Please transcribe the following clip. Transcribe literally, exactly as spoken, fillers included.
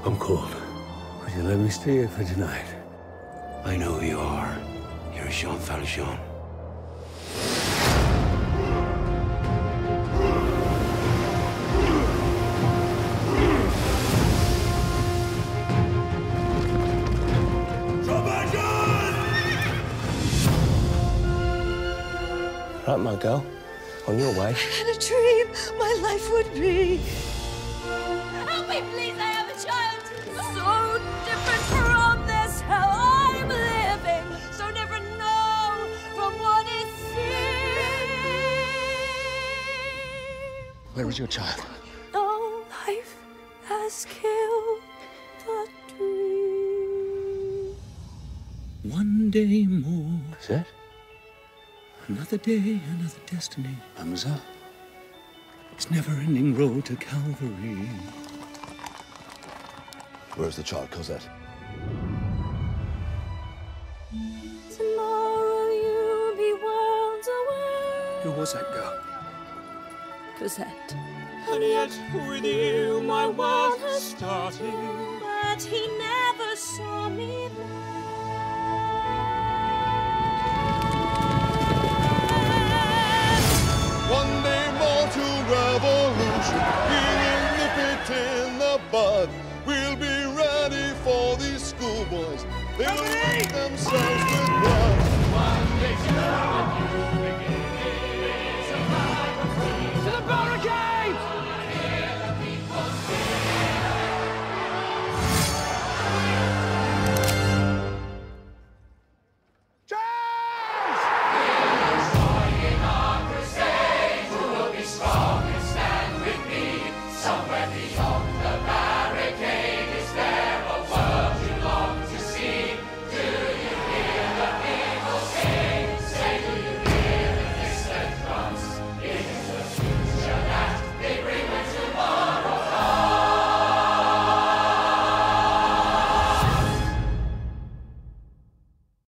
I'm cold. Would you let me stay here for tonight? I know who you are. You're Jean Valjean. Right, my girl. On your way. In a dream, my life would be. Help me, please, I have a child. So different from this hell I'm living. So different, no, from what it seems. Where is your child? No life has killed the dream. One day more. Is it? Another day, another destiny. Mademoiselle? It's never-ending road to Calvary. Where's the child, Cosette? Tomorrow you'll be worlds away. Who was that girl? Cosette. And yet with you my world has started. But he never saw me there. One day more to revolution. We will nip it in the bud. We'll be ready for these schoolboys. They'll make themselves with blood. One day to